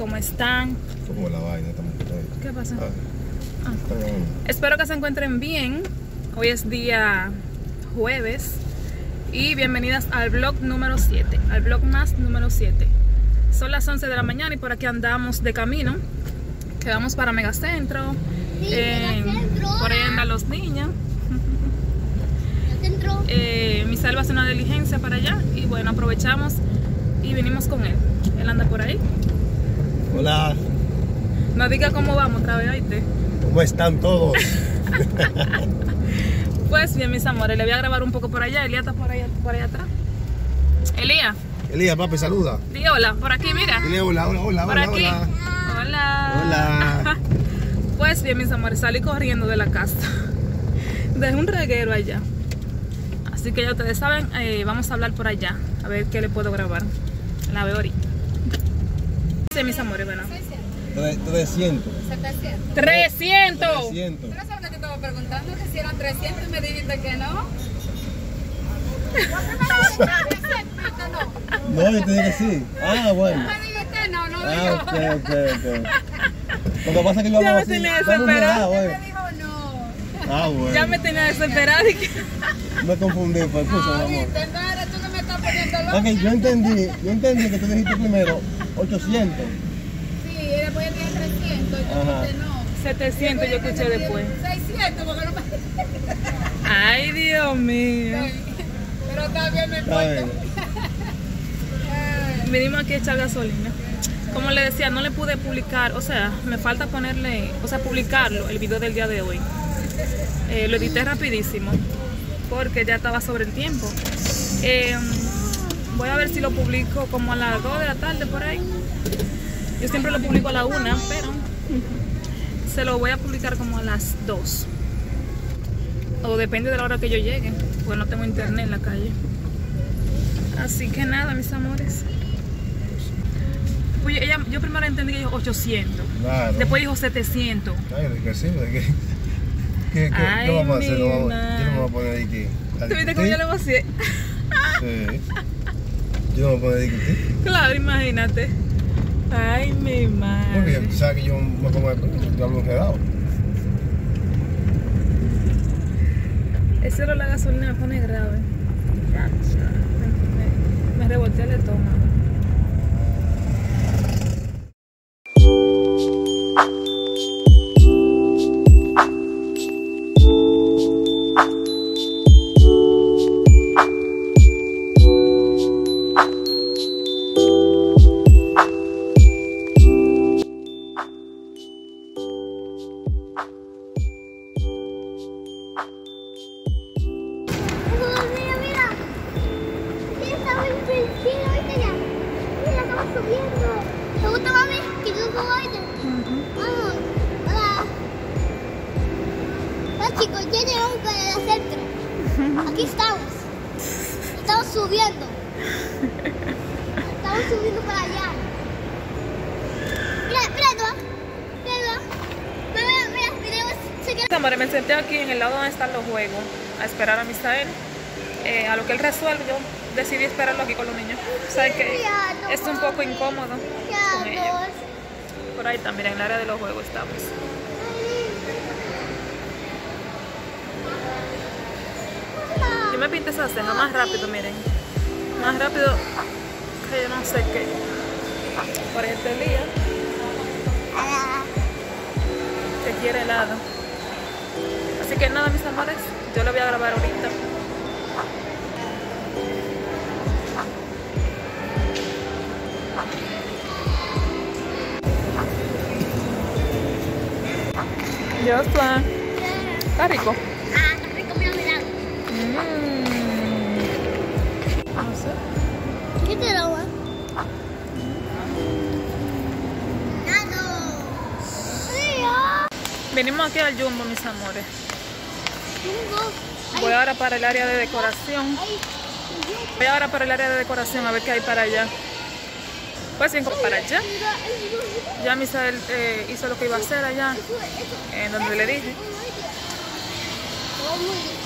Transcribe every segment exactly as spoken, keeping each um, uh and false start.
¿cómo están? Como la vaina, estamos ahí. ¿Qué pasa? Ah, Ah. Espero que se encuentren bien. Hoy es día jueves y bienvenidas al vlog número siete, al vlog más número siete. Son las once de la mañana y por aquí andamos de camino, que vamos para Megacentro. Sí, eh, Megacentro. Por ahí andan los niños. Eh, mi salva hace una diligencia para allá y bueno, aprovechamos y vinimos con él. Él anda por ahí. Hola, No diga cómo vamos otra vez, ¿oíste? ¿cómo están todos? Pues bien, mis amores, le voy a grabar un poco por allá. Elías está por allá, por allá atrás. Elías, Elías, papi, saluda. di hola, por aquí, mira. Dile hola, hola, hola, Por hola, aquí. hola. Hola. Hola. Pues bien, mis amores, salí corriendo de la casa. Dejé un reguero allá. Así que ya ustedes saben, eh, vamos a hablar por allá. A ver qué le puedo grabar. La veo ahorita. Sí, mis amores, bueno. trescientos. setecientos. ¡trescientos! trescientos. ¿Pero sabes lo que estaba preguntando? Que si eran trescientos y me dijiste que no. No, yo te dije sí. Ah, bueno. Me dijiste no, no Ah, dijo. ok, ok, ok. Lo que pasa es que yo Ya hago me así. tenía dame un desesperado. helado, Me eh. dijo no. Ah, bueno. Ya me tenía desesperada. y que- Me confundí, pues, escucha, mi Ah, amor. viste, entonces eres tú que me estás poniendo loco. Ok, yo entendí, yo entendí que tú dijiste primero ochocientos. Sí, y después yo dije trescientos y tú Ajá. dijiste no. setecientos yo escuché después. seiscientos porque no me... Ay, Dios mío. Pero está bien, no Está bien. importa. Vinimos aquí a echar gasolina. Como le decía, no le pude publicar, o sea, me falta ponerle, o sea, publicarlo, el video del día de hoy. Eh, lo edité rapidísimo, porque ya estaba sobre el tiempo. Eh, voy a ver si lo publico como a las dos de la tarde por ahí. Yo siempre lo publico a la una, pero se lo voy a publicar como a las dos. O depende de la hora que yo llegue, porque no tengo internet en la calle. Así que nada, mis amores. Pues ella, yo primero entendí que dijo ochocientos, Claro. después dijo setecientos. Ay, que sí, ¿de qué? ¿Qué, qué, Ay, ¿qué vamos a hacer? No vamos- mi yo no me voy a poner ahí que. a ¿Tú viste cómo discutir. yo le vacié? Sí. Yo no me voy a poner a discutir. Claro, imagínate. Ay, mi Porque madre. tú sabes que yo me pongo de yo hablo enredado. Ese olor a la gasolina me pone grave. Me, me revolteé el estómago. Mira, mira. Sí, estamos en el ahorita ya. Mira, estamos subiendo. ¿Te gusta, mami? Que yo subo ahorita. Vamos. Hola. Hola, chicos, ya llegamos para el centro. Aquí estamos. Estamos subiendo. Estamos subiendo para allá. Mira, mira, ¿no? Mira, mira, mira, mira, se queda. Amores, me senté aquí en el lado donde están los juegos a esperar a Misael. Eh, a lo que él resuelve, yo decidí esperarlo aquí con los niños. O sea que es un poco incómodo con ellos. Por ahí también, en el área de los juegos estamos. Yo me pinté esa ceja más rápido, miren. Más rápido que yo no sé qué. Por este día que quiere helado. Así que nada, mis amores, yo lo voy a grabar ahorita. Ya está. Está rico. Ah, está rico, mira, mira. Mm. No sé. ¿Qué te lo va? ¡Nado! Venimos aquí al Jumbo, mis amores. Tengo. Voy ahora para el área de decoración. Ay, Voy ahora para el área de decoración a ver qué hay para allá. Pues bien, para allá. mira, eso, Ya Misael eh, hizo lo que iba a hacer allá, eso, eso. en donde le dije. Oh, muy bien.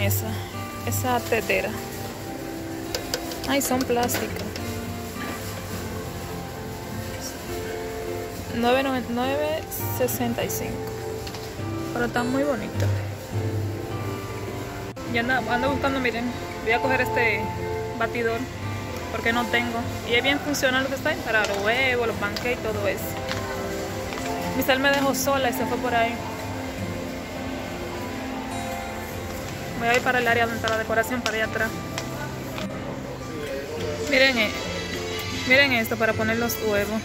esa, esa tetera. Ay, son plásticas. nueve sesenta y cinco. Pero están muy bonitas. Y ando, ando buscando, miren, voy a coger este batidor porque no tengo. Y es bien funcional lo que está ahí para los huevos, los pancakes y todo eso. Michelle me dejó sola y se fue por ahí. Voy a ir para el área donde está la decoración, para allá atrás. Miren, eh, miren esto para poner los huevos.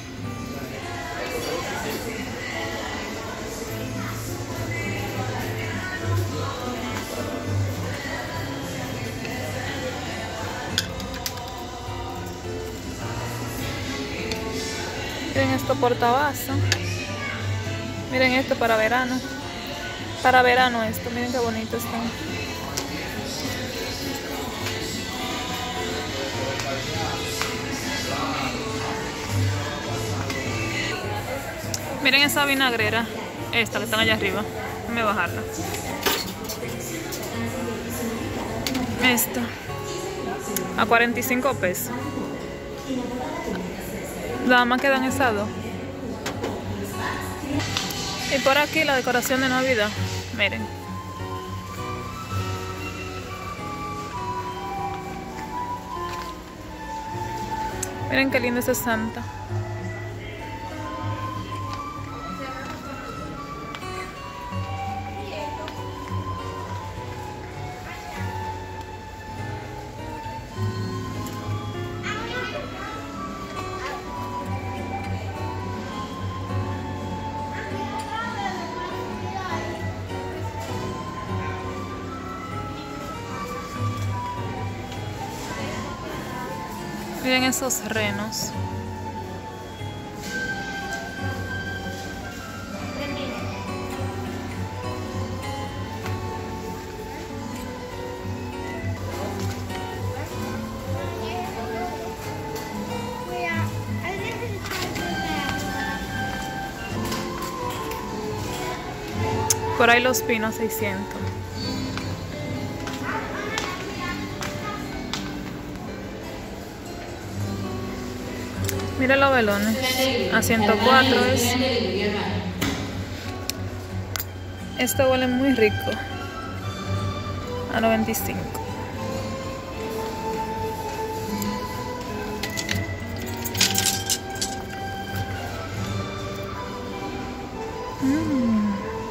Miren esto portavasos. Miren esto para verano. Para verano esto, miren qué bonito está. Miren esa vinagrera, esta que están allá arriba. Déjame bajarla. Esta a cuarenta y cinco pesos. Nada más quedan esas dos. Y por aquí la decoración de Navidad. Miren. Miren qué lindo ese Santa. Miren esos renos. Por ahí los pinos seiscientos. Mira los velones, a ciento cuatro es. Esto huele muy rico, a noventa y cinco. Mm.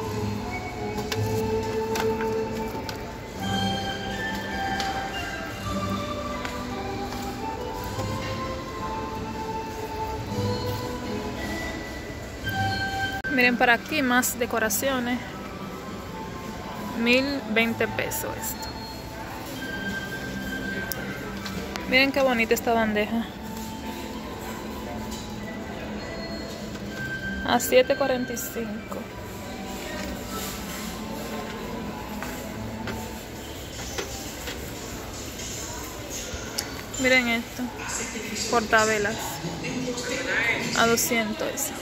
Miren para aquí más decoraciones. mil veinte pesos esto. Miren qué bonita esta bandeja. A siete cuarenta y cinco. Miren esto. Portavelas. A doscientos eso.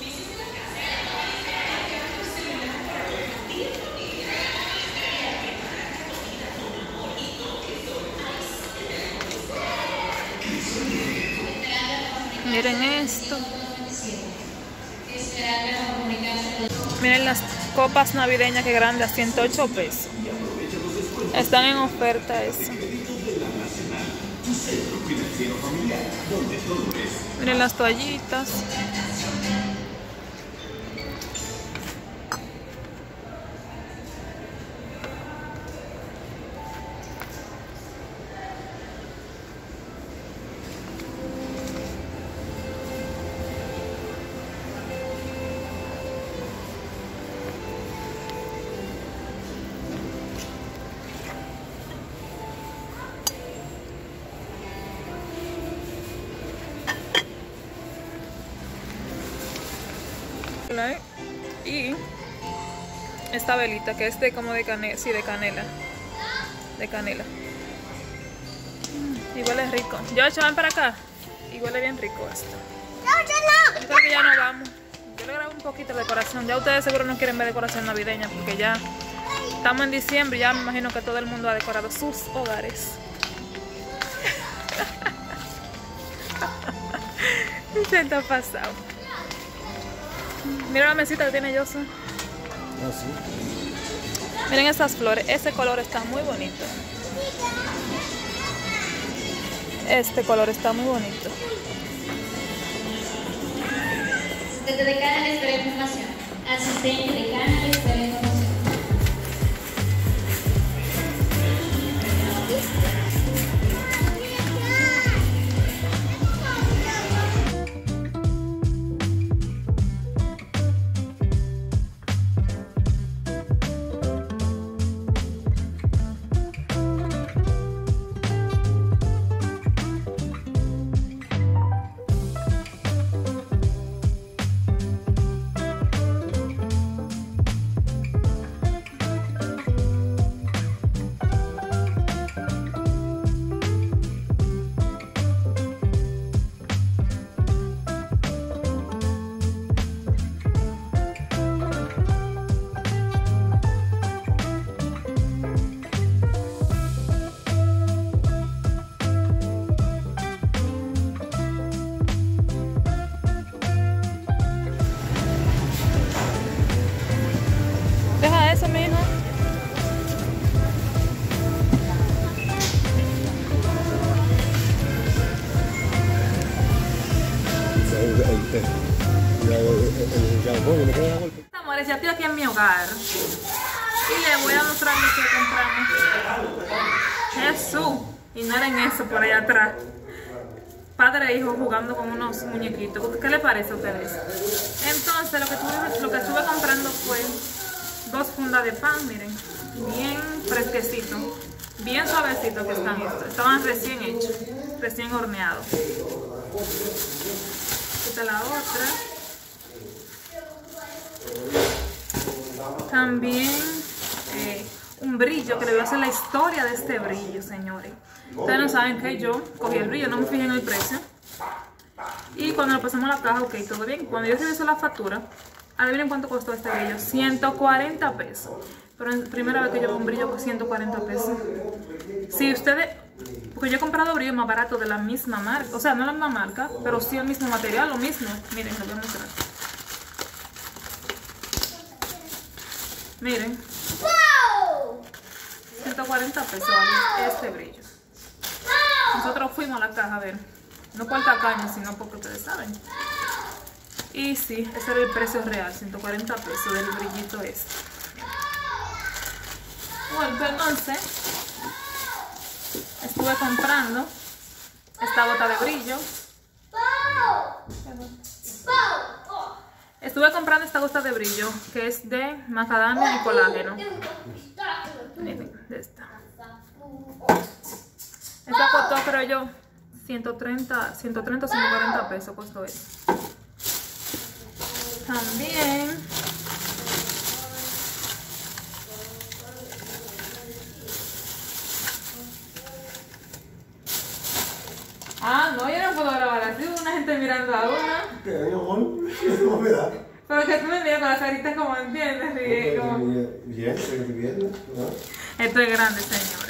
Miren esto. Miren las copas navideñas que grandes, a ciento ocho pesos. Están en oferta eso. Miren las toallitas. Y esta velita que es de como de canela, sí, de canela, de canela. Y huele rico. Yo ven para acá. Y huele bien rico esto. No, yo no. Yo creo que ya no vamos. Yo le grabo un poquito de decoración. Ya ustedes seguro no quieren ver decoración navideña porque ya Estamos en diciembre, ya me imagino que todo el mundo ha decorado sus hogares. Se está pasado. Mira la mesita que tiene Yosa. Ah, sí. Miren esas flores, ese color está muy bonito. Este color está muy bonito. Desde Decana les daré información. Asistente Decana les daré información. Deja eso, mijo. Amores, ya estoy aquí en mi hogar y les voy a mostrar lo que compramos. Jesús, y no en eso por allá atrás. Padre e hijo jugando con unos muñequitos. ¿Qué les parece a ustedes? Entonces lo que tuve, lo que estuve comprando fue dos fundas de pan, miren, bien fresquecito, bien suavecito que están estos. Estaban recién hechos, recién horneados. Esta es la otra. También eh, un brillo, que le voy a hacer la historia de este brillo, señores. Ustedes no saben que yo cogí el brillo, no me fijé en el precio. Y cuando lo pasamos a la caja, ok, todo bien. Cuando yo reviso la factura, adivinen cuánto costó este brillo. ciento cuarenta pesos. Pero es la primera vez que yo veo un brillo con ciento cuarenta pesos. Si ustedes... Porque yo he comprado brillo más barato de la misma marca. O sea, no la misma marca, pero sí el mismo material, lo mismo. Miren, lo voy a mostrar. Miren. ciento cuarenta pesos vale este brillo. Nosotros fuimos a la caja a ver. No por tacaño, sino porque ustedes saben. Y sí, ese era el precio real, ciento cuarenta pesos del brillito este. Bueno, pues entonces estuve comprando esta gota de brillo. Estuve comprando esta gota de brillo que es de macadamia y colágeno. Miren, de esta. Esta costó, creo yo, ciento treinta o ciento cuarenta pesos costó esto. También ah, no, yo no puedo grabar así, una gente mirando a una. ¿Qué, mi amor? ¿Cómo me da? Pero que tú me miras con las caritas como entiendes, y como... Bien, estoy viendo. Esto es grande, señores.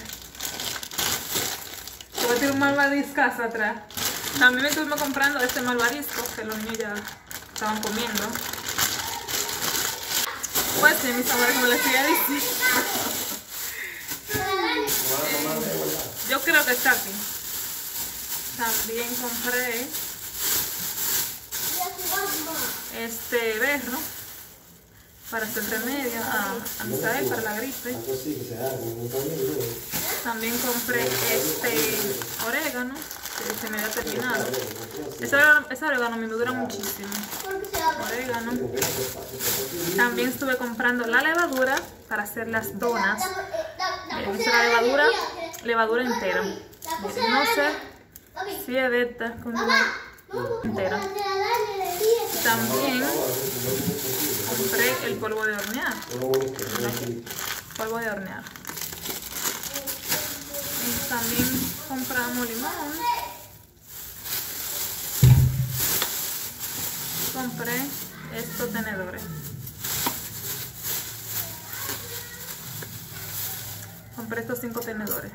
Te voy a tirar un malvadiscazo atrás. También me estuve comprando este malvadisco que los niños ya estaban comiendo. Pues sí, mis amores, como les quería decir. Yo creo que está aquí. También compré este berro para hacer remedio a, a Misael para la gripe. También compré este orégano que se me había terminado. Ese orégano, ese orégano me dura muchísimo. Orégano. También estuve comprando la levadura para hacer las donas. Miren, esta es la levadura, levadura entera. Miren, no sé si es de esta con entera. También compré el polvo de hornear. Polvo de hornear. Y también compramos limón. Compré estos tenedores. compré estos cinco tenedores.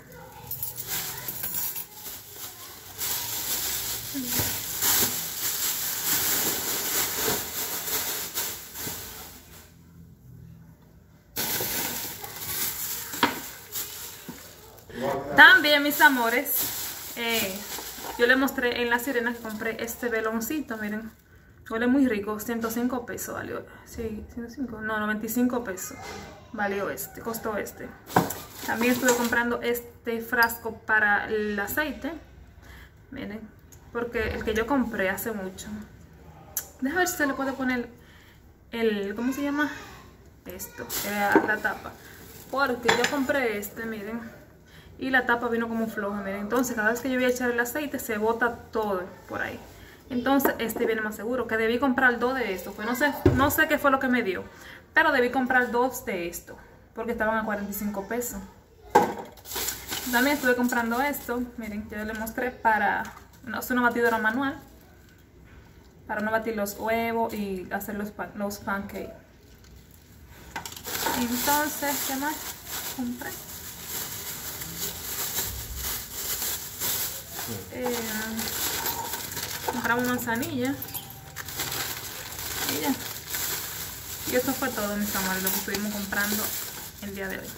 También, mis amores, eh, yo les mostré en La Sirena que compré este veloncito, miren. Huele muy rico, ciento cinco pesos valió. Sí, ciento cinco, no, noventa y cinco pesos valió este, costó este. También estuve comprando este frasco para el aceite. Miren, porque el que yo compré hace mucho. Déjame ver si se le puede poner el, ¿cómo se llama? Esto, la, la tapa. Porque yo compré este, miren. Y la tapa vino como floja, miren. Entonces cada vez que yo voy a echar el aceite se bota todo por ahí. Entonces este viene más seguro. Que debí comprar dos de estos. Pues no sé, no sé qué fue lo que me dio. Pero debí comprar dos de estos. Porque estaban a cuarenta y cinco pesos. También estuve comprando esto. Miren, yo les mostré para... No, es una batidora manual. Para no batir los huevos y hacer los, pan, los pancakes. Entonces, ¿qué más compré? Eh, compramos manzanilla y ya. Y eso fue todo, mis amores, lo que estuvimos comprando el día de hoy.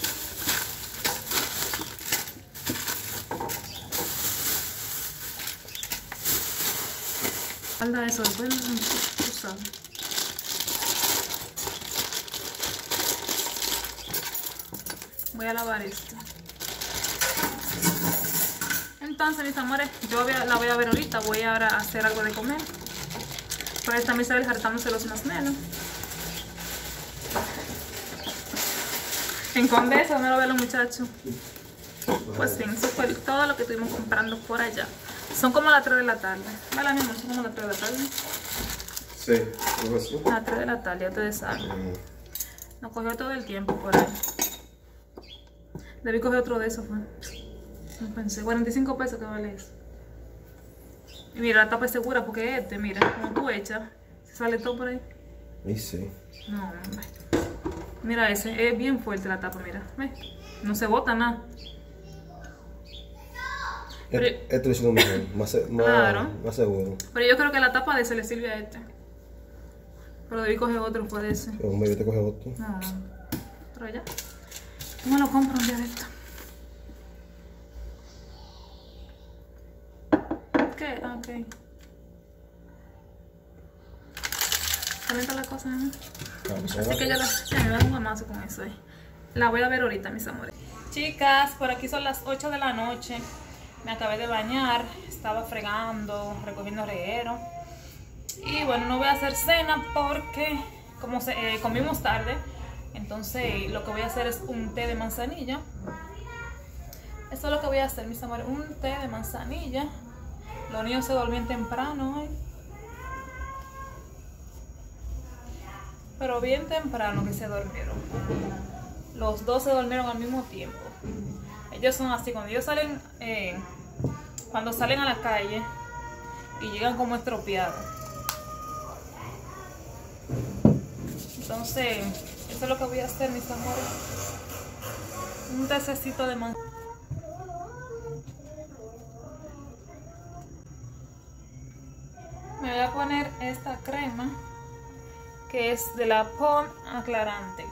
Falta eso, después tú sabes. Voy a lavar esto. Entonces, mis amores, yo voy a, la voy a ver ahorita. Voy ahora a hacer algo de comer. Por ahí también Isabel hartándose los masmelos. En Condesa, no lo ven los muchachos. Pues bien, eso fue todo lo que estuvimos comprando por allá. Son como las tres de la tarde. ¿Vale, mi amor? Son como las tres de la tarde. Sí, algo así. Las tres de la tarde, ya ustedes saben. Nos cogió todo el tiempo por ahí. Debí coger otro de esos, fue. No pensé, cuarenta y cinco pesos que vale eso. Y mira, la tapa es segura porque este, mira, como tú echas, se sale todo por ahí. Y sí. No, hombre. Mira ese, es bien fuerte la tapa, mira. ¿Ves? No se bota nada. Pero, este es lo mejor, más, más, claro. Más seguro. Pero yo creo que la tapa de ese le sirve a este. Pero debí coger otro, fue de ese. Pero hombre, yo te coge otro. No, pero ya. ¿Cómo lo compro un día de esto? ¿Qué? Ah, ok. Calienta la cosa, ¿no? Así que ya, la, ya me da un amazo con eso ahí. La voy a ver ahorita, mis amores. Chicas, por aquí son las ocho de la noche. Me acabé de bañar. Estaba fregando, recogiendo reguero. Y bueno, no voy a hacer cena porque como se, eh, comimos tarde. Entonces lo que voy a hacer es un té de manzanilla. Eso es lo que voy a hacer, mis amores. Un té de manzanilla. Los niños se dormían temprano hoy. Pero bien temprano que se durmieron. Los dos se durmieron al mismo tiempo. Ellos son así, cuando ellos salen, eh, cuando salen a la calle y llegan como estropeados. Entonces, eso es lo que voy a hacer, mis amores. Un tececito de manzana. Me voy a poner esta crema que es de la Pond aclarante.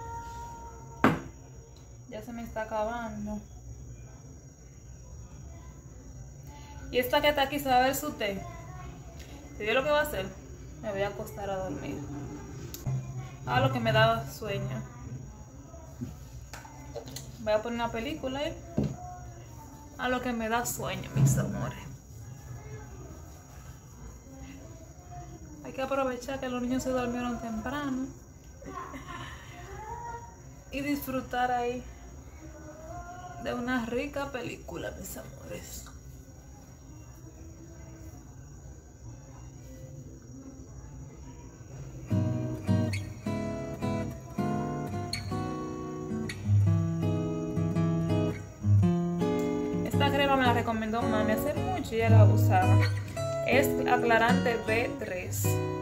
Ya se me está acabando. Y esta que está aquí se va a ver su té. ¿Se vio lo que va a hacer? Me voy a acostar a dormir. A lo que me da sueño. Voy a poner una película ahí. A lo que me da sueño, mis amores. Hay que aprovechar que los niños se durmieron temprano. Y disfrutar ahí de una rica película, mis amores. Esta crema me la recomendó mami hace mucho y ella la usaba. Es aclarante B tres.